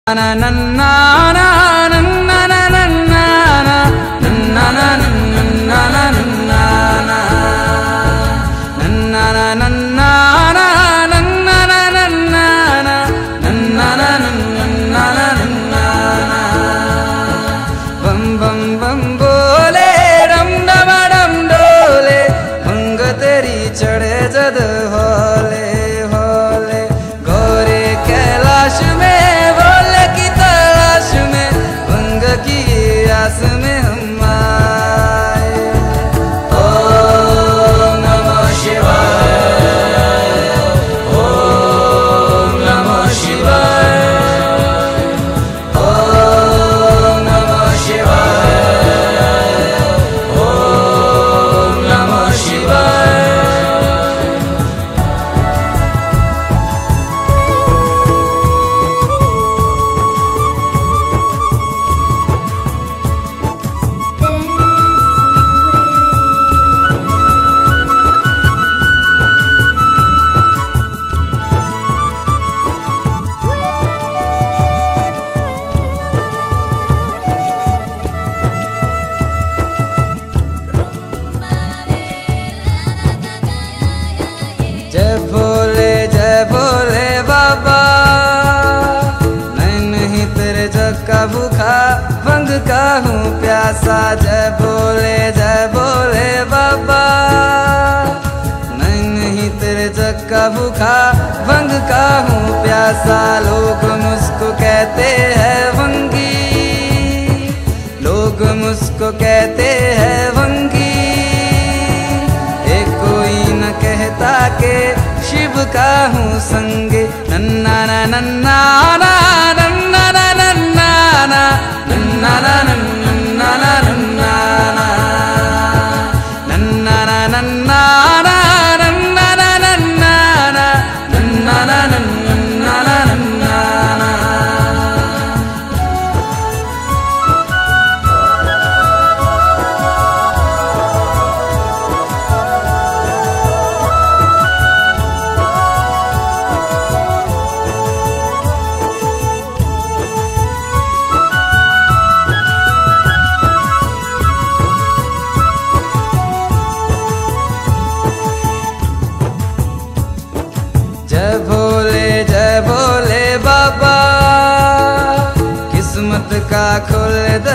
चढ़े जद होले होले गोरे कैलाश में भोले की तलाश में भंग की आस में हम आए। ओम नमः शिवाय, ओम नमः शिवाय, ओम नमः शिवाय, ओम नमः शिवाय। जय भोले बाबा, मैं नहीं तेरे जग का भूखा भंग का हूँ प्यासा। जय भोले बाबा, मैं नहीं तेरे जग का भूखा भंग का हूँ प्यासा। लोग मुझको कहते हैं भंगी, लोग मुझको कहते हैं भंगी। एक कोई न कहता के शिव का हूँ संगे। नन्ना ना नन्ना ना नन्ना ना नन्ना ना नन्ना ना नन्ना ना नन्ना ना नन्ना ना नन्ना ना नन्ना ना नन्ना ना नन्ना ना नन्ना ना नन्ना ना। जय भोले बाबा, किस्मत का खोल